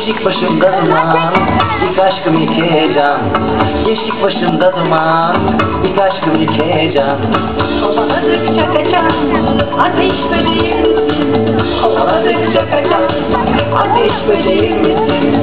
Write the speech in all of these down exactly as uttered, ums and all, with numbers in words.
Gençlik başımda duman, ilk aşkım ilk heyecan. Gençlik başımda duman, ilk aşkım ilk heyecan. Kovaladıkça kaçan ateş böceğim misin? Kovaladıkça kaçan ateş böceğim misin?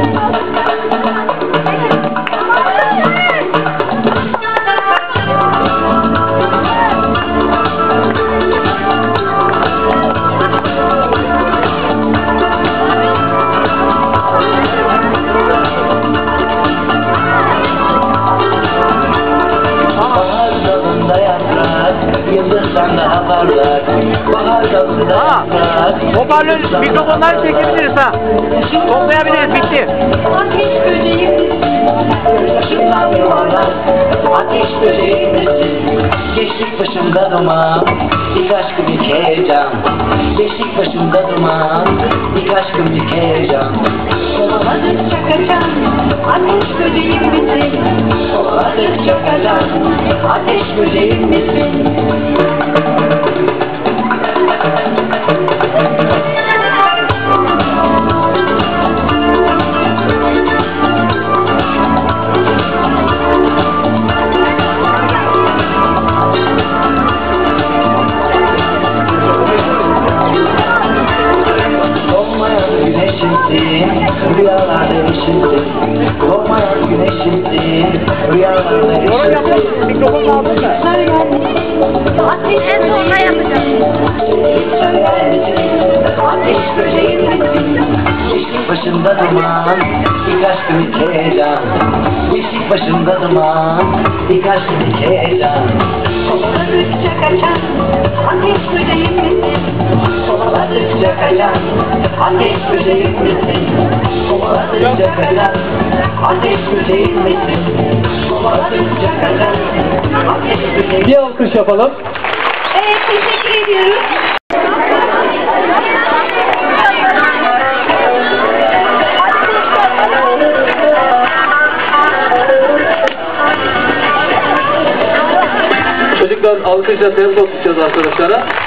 Yıldızdan daha parlak, bahar dalında yaprak. Hoparlör, mikrofonları çekebiliriz ha. Toplayabiliriz, bitti. Ateş böceğim misin? Başımdan yuvarlak, ateş böceğim misin? Gençlik başımda duman, ilk aşkım ilk heyecan. Gençlik başımda duman, ilk aşkım ilk heyecan. Kovaladıkça kaçan ateş böceğim misin? Kovaladıkça kaçan ateş böceğim misin? Rüyalarda eşitsin, doğmayan güneşimsin. Rüyalarda eşitsin. Mikrofonu aldın mı? Ateş en sonuna yapacağım. Ateş böceğim misin? Gençlik başında duman, ilk aşkım ilk heyecan. Gençlik başında duman, ilk aşkım ilk heyecan. Kovaladıkça kaçan ateş böceğim misin? Kovaladıkça kaçan ateş böceğim misin? Kovaladıkça kaçan ateş böceğim misin? Kovaladıkça kaçan ateş böceğim. Bir alkış yapalım. Evet, teşekkür ediyoruz. Çocuklar alkışla tempo tutacağız arkadaşlara.